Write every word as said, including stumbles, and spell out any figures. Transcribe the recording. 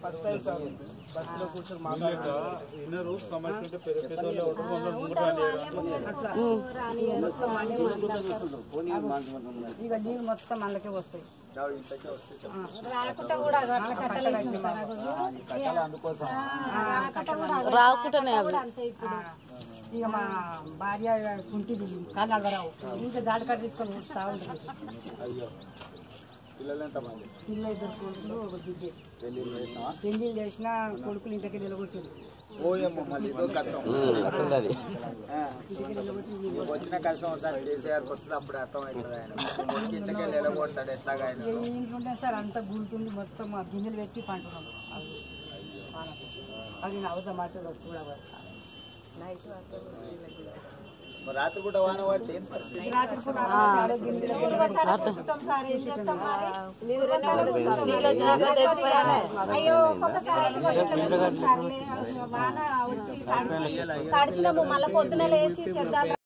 First time sir బస్సులో కూర్చొని మాట్లాడతా ఇన్నరు సమస్య ఉంటే పెద్ద పెద్దోళ్ళే ఇక నీళ్ళు మొత్తం మనకే వస్తాయి రాకుండానే ఇక మా భార్య కుంటిది కానాడు రావు ఇంకా జాడకాడ తీసుకొని వస్తా ఉంటుంది. పిల్ల ఇద్దరు కొడుకులు ఒక బిడ్డ పెళ్లిళ్ళు చేసినా కొడుకులు ఇంటికి నిలబొచ్చింది. వచ్చిన కష్టం సార్ కేసీఆర్ వస్తుంది అప్పుడు అర్థం అవుతుంది. ఆయన ఇంటికి నిలబడతాడు ఎట్లాగా ఆయన ఇంట్లో సార్ అంతా గుంటుంది మొత్తం గిన్నెలు పెట్టి పంటున్నాం. అది అవసరం మాటలు కూడా నైట్ రాత్రి కూడా వాన పడితే ఏం పరిస్థితి? రాత్రి కూడా అయ్యో వాన వచ్చి తడిచినాము మళ్ళీ పొద్దున లేచి చెద్దాం